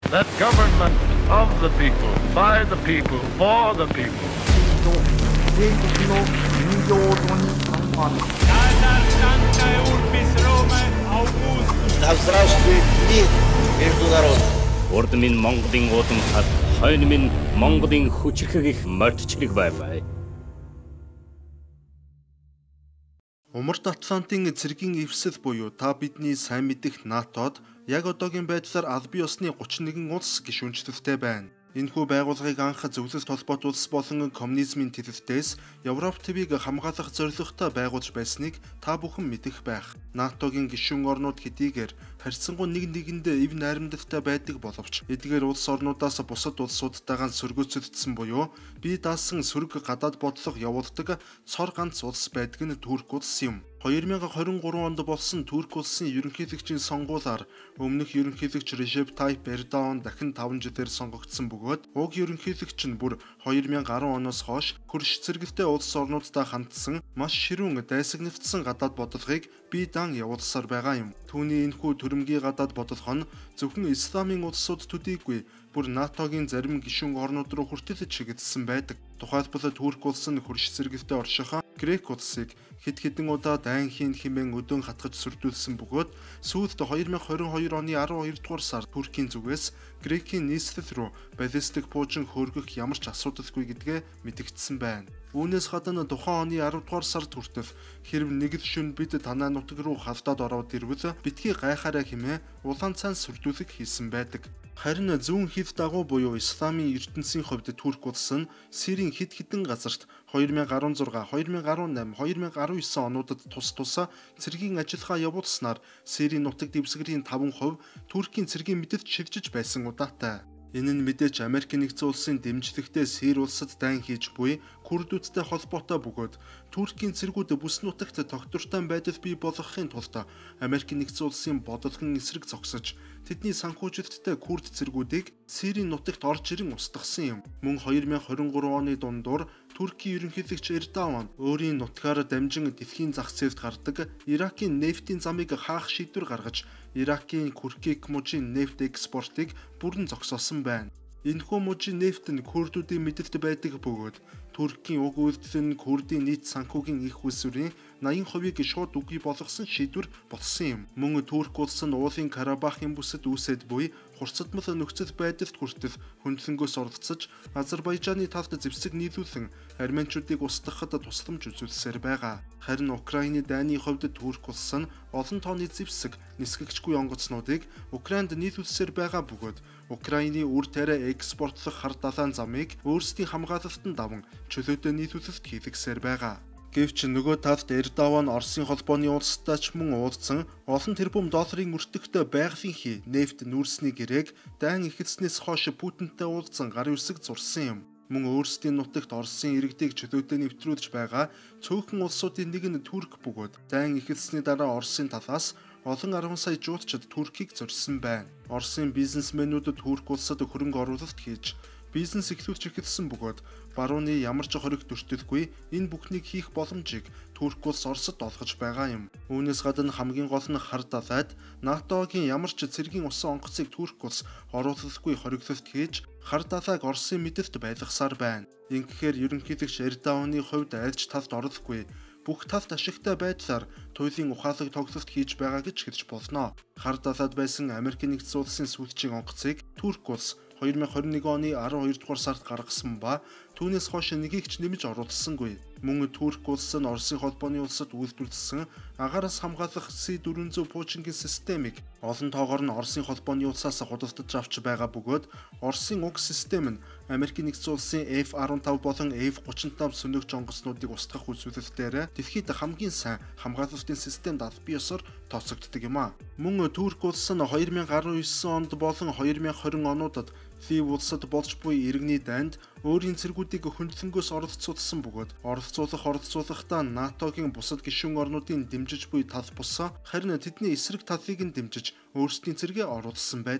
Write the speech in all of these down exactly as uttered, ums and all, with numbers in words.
That government of the people, by the people, for the people. Да здравствует мир между народами. Урд минь Монголын удамхад, хойно минь Монголын хүчрхэг их мордчлог байваа. Умард Атлантын цэргийн эвсэл буюу та бидний сайн мэдих НАТОд яг одоогийн байдлаар аль бие усны гуч нэг улс гишүүнчлэлтэй байна. Энэхүү байгууллагыг анх зөвлөлт холбоот улс болон коммунизмын тэрвтээс Европ твийг хамгаалах зорилготой байгуулж байсныг та бүхэн мэдэх байх. НАТОгийн гишүүн орнууд хэдийгээр харьцангуй нэг нэгэндээ ив найрамдалтай байдаг боловч эдгээр улс орнуудаас бусад улсуудтайгаа сөргөөцөгдсөн буюу бие даасан сөрөг гадаад бодлого явуулдаг цор ганц улс байдаг нь Турк улс юм. две тысячи двадцать три онд болсон Турк улсын ерөнхийлөгчийн сонгуулиар өмнөх ерөнхийлөгч Режеп Тайп Эрдоан дахин таван жилээр сонгогдсон бөгөөд уг ерөнхийлөгч нь бүр две тысячи десять оноос хойш хөрш цэргэлтэй улс орнуудтай хандсан маш ширүүн дайсагнагдсан гадаад бодлогыг бие даан явуулсаар байгаа юм. Түүний энэхүү төрөмгийн гадаад бодлого нь зөвхөн исламын улсууд төдийгүй бүр НАТОгийн зарим гишүүн орнууд руу хүртэл чиглэсэн байдаг. Тухайлбал Турк улс нь хөрш цэргэлтэй оршихоо Грек улсыг хэд хэдэн удаа дайн хийн хэмээн өдөн хатгаж сүрдүүлсэн бөгөөд сүүлд две тысячи двадцать two оны twelve дугаар сард Туркийн зүгээс Грекийн нийслэл рүү баллистик пуужин хөөргөх ямар ч асуудалгүй гэдгээ мэдэгдсэн байна. Үүнээс гадна тухайн оны twelve дугаар сард хүртэл хэрв нэг л шөнө бид танай нутаг руу хавтаад ороод ирвэл битгий гайхаарай хэмээн улаан цайн сүрдүүлэг хийсэн байдаг. Харин зүүн хэв дагуу буюу исламын ертөнцийн хувьд Турк улс нь Сирийн хэд хэдэн газарт две тысячи16, две тысячи eighteen, две тысячи nineteen онуудад тус тусаа цэргийн ажиллагаа явуулснаар Сирийн нутаг дэвсгэрийн five percent Туркийн цэргийн мэдэлд шилжиж байсан удаатай. Энэ нь мэдээж Америк нэгдсэн улсын дэмжлэгтэй Сир улсад дайн хийж буй Курдүүдтэй холбоотой бөгөөд Туркийн цэргүүд бүс нутагт тогтвортой байдал бий болгохын тулд Америк нэгдсэн улсын бодлогын эсрэг зогсож тэдний санхүүжилттэй Курд цэргүүдийг Сирийн нутагт орж ирэн устгасан юм. Мөн две тысячи twenty three оны дундуур Туркийн ерөнхийлөгч Эрдоан өөрийн нутгаар дамжин дэлхийн зах зээлд гардаг Иракийн нефтийн замыг хаах шийдвэр гаргаж Иракийн Куркик мужийн нефт экспортыг бүрэн зогсоосон байна. Энэхүү мужийн нефт нь Курдүүдийн мэдэлд байдаг бөгөөд Туркийн уг үйлдэл нь Курдийн нийт санхүүгийн их усүрийн eighty percent-ийг шууд үгүй болгосон шийдвэр болсон юм. Мөн Турк улс нь уулын Карабахын бүсэд үүсэт буй хурцдмал нөхцөл байдалд хүртэл хөндлөнгөөс оролцож Азербайжаны талд зэвсэг нийлүүлэн арменчуудыг устгахад тусламж үзүүлсээр байгаа. Харин Украины дайны хувьд Турк улс нь олон тооны зэвсэг нисгэгчгүй онгоцнуудыг Украинд нийлүүлсээр байгаа бөгөөд Украины үр тариа экспортлох хар далайн замыг өөрсдийн хамгаалалтанд даван чөлөөтэй нийлүүлэлт хийлгсээр байгаа. Гэвч нөгөө талд Эрдоан Оросын холбооны улстай ч мөн уулзсан олон тэрбум долларын өртөгтэй байгалийн хий нефт нүүрсний гэрээг дайн эхэлснээс хойш Путинтай уулзсан гар үсэг зурсан юм. Мөн өөрсдийн нутагт Оросын иргэдийг чөлөөтэй нэвтрүүлж байгаа цөөхөн улсуудын нэг нь Турк бөгөөд дайн эхэлсний дараа Оросын талаас олон ten сая жуулчид Туркийг зорьсон байна. Оросын бизнесмэнүүд Турк улсад хөрөнгө оруулалт хийж бизнес эхлүүлж эхэлсэн бөгөөд барууны ямар ч хориг төртөлгүй энэ бүхнийг хийх боломжийг Турк улс Оросд олгож байгаа юм. Үүнээс гадна хамгийн гол нь хар далайд НАТОгийн ямар ч цэргийн усан онгоцыг Турк улс оруулахгүй хориглолт хийж хар далайг Оросын мэдэлд байлгасаар байна. Ингэхээр ерөнхийлөгч Эрдоаны хувьд альж талд оролцохгүй бүх талд ашигтай байдлаар туйлын ухаалаг тоглолт хийж байгаа гэж хэлж болно. Хар далайд байсан Америк нэгдсэн улсын сүүлчийн онгоцыг Турк улс две тысячи twenty-one оны twelve дугаар сард гаргасан ба түүнээс хойш нэгийг ч нэмж оруулсангүй. Мөн Турк улс нь Оросын холбооны улсад үйлдвэрлэсэн агаараас хамгаалах С four hundred пуужингийн системийг олон тоогоор нь Оросын холбооны улсаас худалдаж авч байгаа бөгөөд Оросын уг систем нь Америк нэгдсэн улсын F fifteen болон F thirty-five сөнөөгч онгоцнуудыг устгах үзүүлэлтээр дэлхийд хамгийн сайн хамгаалалтын системд аль бие ёсоор тооцогддог юм а. Мөн Турк улс нь twenty nineteen онд болон twenty twenty онуудад Лив улсад болж буй иргэний дайнд өөрийн цэргүүдийг хөндлөнгөөс оролцуулсан бөгөөд оролцуулах оролцуулахдаа НАТОгийн бусад гишүүн орнуудын дэмжиж буй тал бусаа харин тэдний эсрэг талыг нь дэмжиж өөрсдийн цэргээ оруулсан байдаг.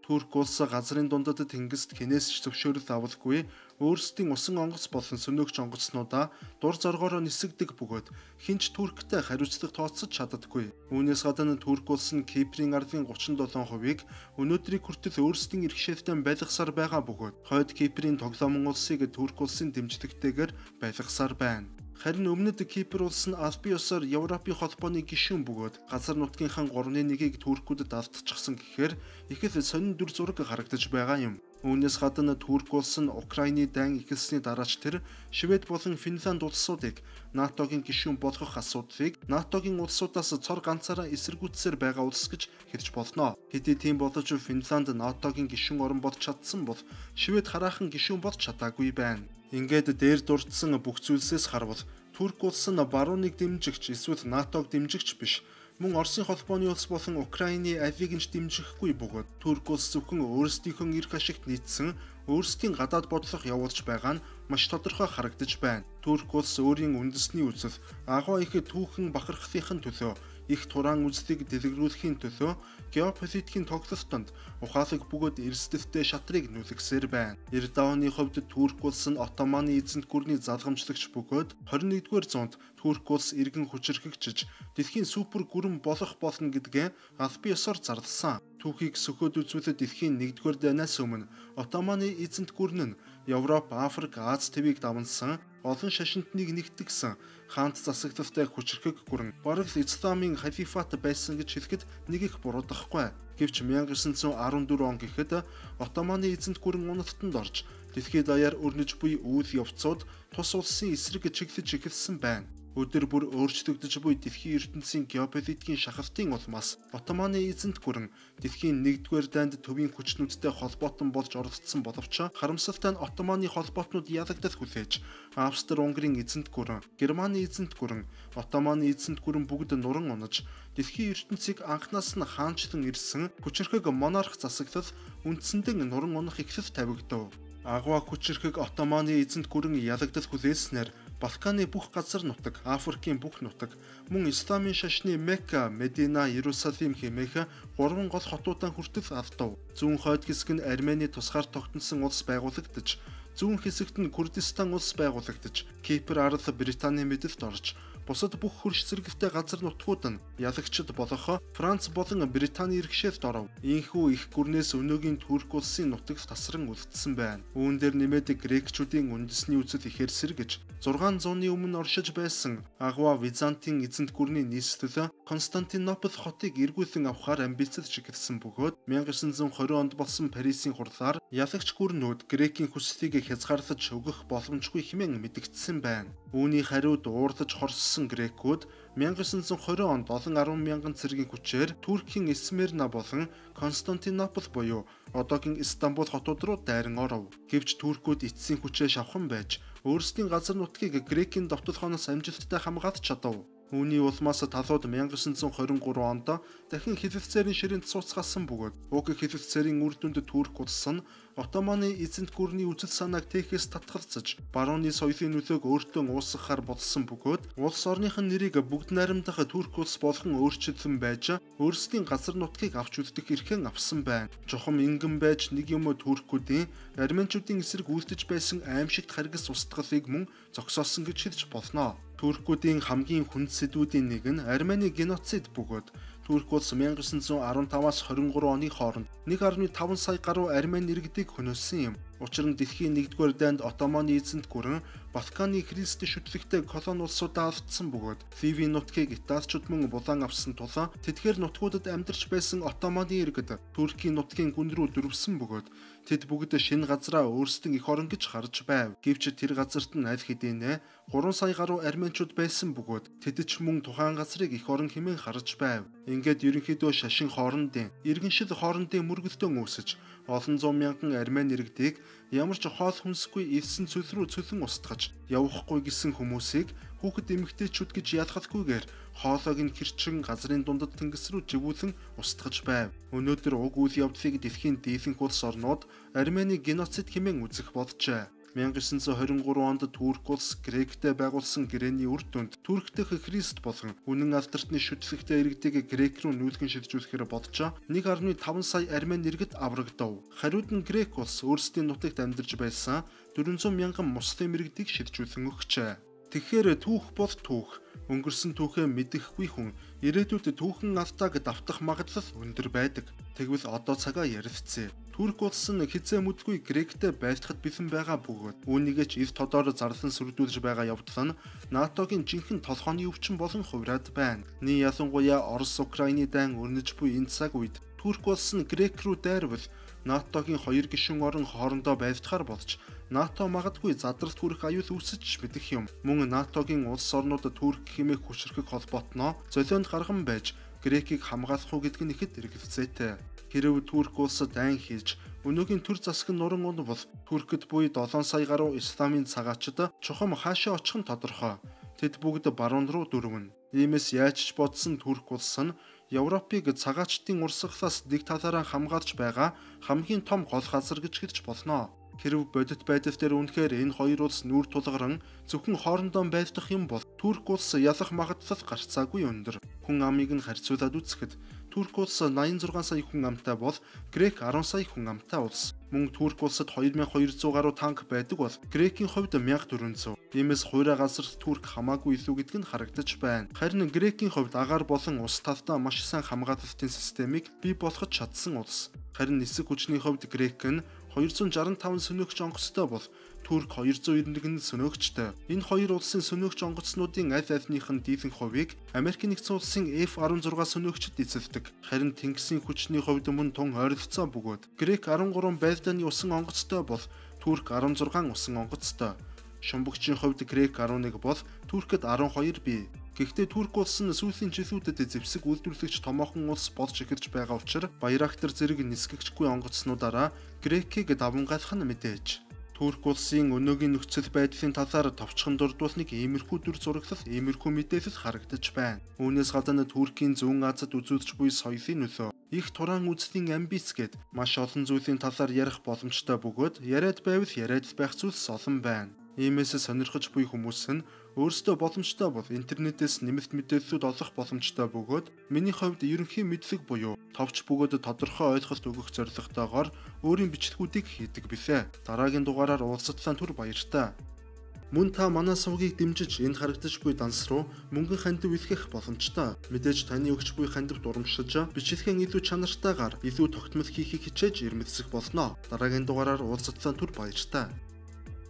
Турк улс газрын дундад тэнгист хинээс ч зөвшөөрөл авалгүй өөрсдийн усан онгоц болон сөнөөгч онгоцнуудаа дур зоргоороо нисгдэг бөгөөд хинч Турктай хариуцлага тооцож чаддаггүй. Үүнээс гадна Турк улс нь Киприйн ардын гучин долоо хувийг өнөөдрийг хүртэл өөрсдийн эрхшээлтэй байлгасаар байгаа бөгөөд хойд Киприйн тоглоомын улсыг Турк улсын дэмжлэгтэйгээр байлгасаар байна. Харин өмнөд Кипр улс нь албан ёсоор Европын холбооны гишүүн бөгөөд газар нутгийнхаа гуравны нэгийг Туркуудад алдчихсан гэхээр их л сонин дүр зураг харагдаж байгаа юм. Үүнээс гадна Турк улс нь Украины дайн эхэлсний дараач тэр Швед болон Финланд улсуудыг НАТОгийн гишүүн болгох асуудлыг НАТОгийн улсуудаас цор ганцаараа эсэргүүцсээр байгаа улс гэж хэлж болно. Хэдий тийм боловч Финланд НАТОгийн гишүүн орон болж чадсан бол Швед хараахан гишүүн болж чадаагүй байна. Ингээд дээр дурдсан бүх зүйлсээс харвал Турк улс нь барууныг дэмжигч эсвэл НАТОг дэмжигч биш. Мөн Оросын холбооны улс болон Украины алийг нь дэмжихгүй бөгөөд Турк улс зөвхөн өөрсдийнхөө эрх ашигт нийцсэн өөрсдийн гадаад бодлого явуулж байгаа нь маш тодорхой харагдаж байна. Турк улс өөрийн үндэсний үзэл агуу их түүхэн бахархлын төлөө их тураан үзлийг дэлгэрүүлэхийн төлөө геополитикийн тоглолтод ухаалаг бөгөөд эрсдэлтэй шатрыг нүлгсээр байна. Эрдоаны хувьд Турк улс нь Отоманы эзэнт гүрний залгамжлагч бөгөөд двадцать нэгдүгээр зуунд Турк улс иргэн хүчирхэгжиж дэлхийн супер гүрэн болох болно гэдгээ албан ёсоор зарласан. Түүхийг сөхөөд үзвэл дэлхийн нэгдүгээр дайнаас өмнө Отоманы эзэнт гүрэн нь Европ, Африк, Аз твийг давнсан олон шашинтныг нэгтгэсэн хаант засаглалтай хүчирхэг гүрэн бараг л Исламын халифат байсан гэж хэлэхэд нэг их буруудахгүй. Гэвч мянга девять жүз дөрвөн он гэхэд Отоманы эзэнт гүрэн уналтанд орж дэлхийд даяар өрнөж буй үйл явцууд тус улсын эсрэг чиглэж эхэлсэн байна. Өдөр бүр өөрчлөгдөж буй дэлхийн ертөнцийн геополитикийн шахалтын улмаас Отоманы эзэнт гүрэн дэлхийн нэгдүгээр дайнд төвийн хүчнүүдтэй холбоотон болж оролцсон боловч харамсалтай нь Отоманы холбоотнууд ялагдал хүлээж Австри-Унгарын эзэнт гүрэн, Германы эзэнт гүрэн, Отоманы эзэнт гүрэн бүгд нуран унаж дэлхийн ертөнцийг анхнаас нь хаанчлан ирсэн хүчирхэг монарх засаглал үндсэндээ нуран унах эхлэл тавигдав. Агуу хүчирхэг Отоманы эзэнт гүрэн ялагдал хүлээснээр Балканы бүх газар нутаг, Африкийн бүх нутаг, мөн Исламын шашны Мекка, Медина, Иерусалим хэмээх гурван гол хотуудаа хүртэл алдав. Зүүн хойд хэсэг нь Армени тусгаар тогтносон улс байгуулагдаж, зүүн хэсэгт нь Курдистан улс байгуулагдаж, Кипр арал Британий мэдэлд орж, бусад бүх хөрш зэрэгтэй газар нутгууд нь ялагчд болох Франц болон Британий иргэшээлд оров. Ийхүү их гүрнээс өнөөгийн Турк улсын нутаг тасран үлдсэн байна. Үүн дээр нэмээд грекчүүдийн үндэсний үзэл ихээр сэргэж зургаан зууны өмнө оршиж байсан агуу Византын эзэнт гүрний нийслэл Константинопол хотыг эргүүлэн авахар амбицлж эхэлсэн бөгөөд мянга девять жүз двадцать онд болсон Парисын хурлаар ялагч гүрнүүд Грекийн хүслийг хязгаарлаж өгөх боломжгүй хэмээн мэдэгдсэн байна. Үүний хариуд уурдаж хорссон грекүүд мянга девять жүз двадцать онд олон арван мянган цэргийн хүчээр Туркийн Смирна болон Константинопол буюу одоогийн Стамбул хотууд руу дайран оров. Гэвч туркууд эцсийн хүчээ шавхан байж өөрсдийн газар нутгийг Грекийн довтлохоноос амжилттай хамгаалж чадав. Үүний улмаас талууд мянга девять жүз двадцать три онд дахин хэлэлцээрийн ширээнд сууцгаасан бөгөөд уг хэлэлцээрийн үр дүнд Турк улс нь Отоманы эзэнт гүрний үзэл санааг тэхээс татгалзаж барууны соёлын нөлөөг өөртөө уусгахаар болсон бөгөөд улс орныхын нэрийг бүгд найрамдах Турк улс болгон өөрчилсөн байж өөрсдийн газар нутгийг авч үлдэх эрхэн авсан байна. Жохом ингэн байж нэг юм туркуудын арменчуудын эсрэг үлдэж байсан аимшигт харгас устгалыг мөн зогсоосон гэж хэлж болно. Туркуудын хамгийн хүнд сэдвүүдийн нэг нь Армени геноцид бөгөөд Турк улс мянга девять жүз десятаас двадцать три оны хооронд нэг гаруй таван сая гаруй армени иргэдийг хөнөөсөн юм. Учир нь дэлхийн нэгдүгээр дайнд Отоманы эзэнт гүрэн Балканы христ шүтлэгтэй колони улсуудаа алдсан бөгөөд Ливийн нутгийг Италичууд мөн булан авсан тул тэдгээр нутгуудад амьдарч байсан Отоманы иргэд Туркийн нутгийн гүн рүү дөрвсөн бөгөөд тэд бүгд шинэ газраа өөрсдийн эх орон гэж харж байв. Гэвч тэр газарт нь аль хэдийнэ гурван сая гаруй арменчууд байсан бөгөөд тэд ч мөн тухайн газрыг эх орон хэмээн харж байв. Ингээд ерөнхийдөө шашин хоорондын иргэншил хоорондын мөргөлдөөн үүсэж олон зуун мянган армени иргэдийг ямар ч хоол хүнсгүй элсэн цөл рүү цөлөн устгаж явахгүй гэсэн хүмүүсийг хүүхэд эмэгтэйчүүд гэж ялгахгүйгээр хоолойг нь хэрчин газрын дундад тэнгис рүү живүүлэн устгаж байв. Өнөөдөр уг үйл явдлыг дэлхийн дийлэнх улс орнууд Армени геноцид хэмээн үзэх болжээ. мянга дев9тwenty three онд Турк улс Гректэй байгуулсан гэрээний үр дүнд Турк дэх Христ болон үнэн алдартны шүтлэгтэй иргэдэг Грек рүү нүүлгэн шилжүүлэхээр бодчоо one point five сая армян иргэд аврагдав. Хариуд нь Грек улс өөрсдийн нутагт амьдарч байсан four hundred мянган муслим иргэдийг шилжүүлсэн өгчээ. Тэгэхээр түүх бол түүх. Өнгөрсөн түүхээ мэдэхгүй хүн ирээдүйд түүхэн алдааг давтах магадлал өндөр байдаг. Тэгвэл одоо цагаа ярилцъя. Турк улс нь хизээ мэдгүй Гректэй байлдахад бэлэн байгаа бөгөөд үүнийгээ ч эв тодоор зарлан сүрдүүлж байгаа явдал нь НАТОгийн жинхэнэ толгойн өвчин болон хувраад байна. Ни ялангуяа Орос Украины дайн өрнөж буй энэ цаг үед Турк улс нь Грек рүү дайрвал НАТОгийн хоёр гишүүн орон хоорондоо байлдахаар болж НАТО магадгүй задралт хүрэх аюул үүсэж мэдэх юм. Мөн НАТОгийн улс орнууд Турк хэмээх хүчрхэг холбоотноо золионд гарган байж Грекийг хамгаалах уу гэдг нь ихэд эргэлзээтэй. Хэрв Турк улс дайн хийж өнөөгийн төр засаг нуран унд бол Туркэд буй seven сая гаруй исламын цагаачид чухам хаашаа очих нь тодорхой. Тэд бүгд баруун руу дөрвөн. Иймээс яаж ч бодсон Турк улс нь Европыг цагаачдын урсгалаас нэг талаараа хамгаалж байгаа хамгийн том гол газар гэж хэлж болно. Хэрв бодит байдал дээр үнэхээр энэ хоёр улс нүүр тулгаран зөвхөн хоорондоо байлдах юм бол Турк улс ялах магадлал гарцаагүй өндөр. Хүн амыг нь харьцуулаад үзэхэд Турк улс ninety-six сая хүн амтай бол Грек ten сая хүн амтай улс. Мөн Турк улсад two thousand two hundred гаруй танк байдаг бол Грекийн хувьд one thousand four hundred. Иймээс хуурай газарт Турк хамаагүй илүү гэдг нь харагдаж байна. Харин Грекийн хувьд агаар болон ус талдаа маш сайн хамгаалалтын системийг бий болгож чадсан улс. Харин нисэх хүчний хувьд Грек нь two hundred sixty-five сөнөөгч онгоцтой бол Турк two hundred ninety-one сөнөөгчтэй. Энэ хоёр улсын сөнөөгч онгоцнуудын аль альнийх нь дийлэнх хувийг Америк нэгдсэн улсын эф sixteen сөнөөгчд эзэлдэг. Харин тэнгисийн хүчний хувьд мөн тун ойролцоо бөгөөд Грек thirteen байлдааны усан онгоцтой бол Турк sixteen усан онгоцтой. Шумбагчийн хувьд Грек eleven бол Туркэд twelve бий. Гэхдээ Турк улс нь сүүлийн жилүүдэд зэвсэг үйлдвэрлэгч томоохон улс болж эхэлж байгаа учраас Байрактар зэрэг нисгэгчгүй онгоцнуудаараа Грекийг давмгайлах нь мэдээж. Турк улсын өнөөгийн нөхцөл байдлын талаар товчхон дурдвалныг иймэрхүү дүр зураглал, иймэрхүү мэдээлэл харагдаж байна. Үүнээс гадна Туркийн зүүн Азад үзүүлж буй соёлын нөлөө, их тураан үзлийн амбиц гэд маш олон зүйлийн талаар ярих боломжтой бөгөөд яриад байвал яриад байх зүйлс олон байна. Иймээс сонирхож буй хүмүүс нь өөрсдөө боломжтой бол интернетээс нэмэлт мэдээллүүд олох боломжтой бөгөөд миний хувьд ерөнхий мэдлэг буюу товч бөгөөд тодорхой ойлголт өгөх зорилготойгоор өөрийн бичлэгүүдийг хийдэг билээ. Дараагийн дугаараар уулзтлаа түр баяртай. Мөн та манай сувгийг дэмжиж энд харагдаж буй данс руу мөнгөн хандив илгэх боломжтой. Мэдээж таны өгч буй хандивт урамшиж бичлэгийн илүү чанартайгаар илүү тогтмол хийхийг хичээж ирмэлцэх болно. Дараагийн дугаараар уулзтлаа түр баяртай.